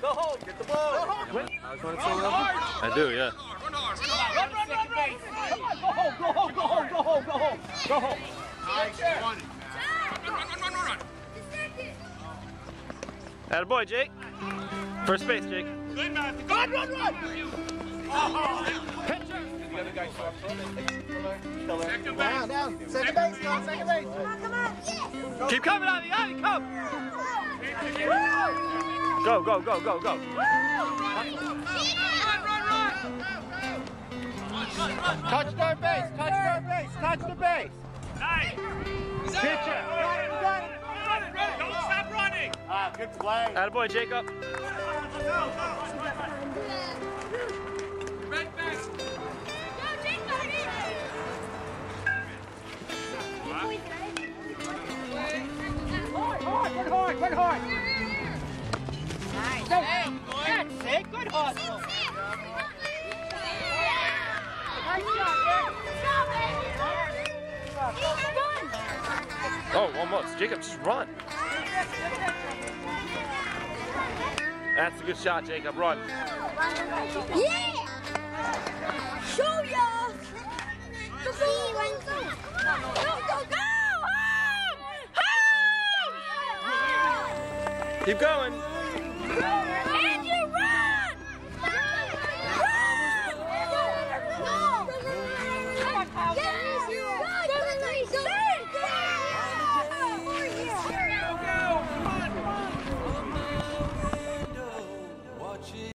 Go home. Get the ball. Go home. I do, yeah. Run. Go home. Go home. Attaboy, Jake. First base, Jake. Good, Matthew. Go on, run. Pitcher. The other guy show up from it. Second base. Down. Second base. Come on. Yes. Keep coming, Avi. Come. Go. Run. Touch third base. Touch the base. Nice. Pitcher. Got it. Don't stop running. Good play. Attaboy, Jacob. Red base. Good hard. Nice. That's it. Good hard. Oh, almost. Jacob, just run. That's a good shot, Jacob. Run. Yeah! Show ya! Go! Keep going. Home!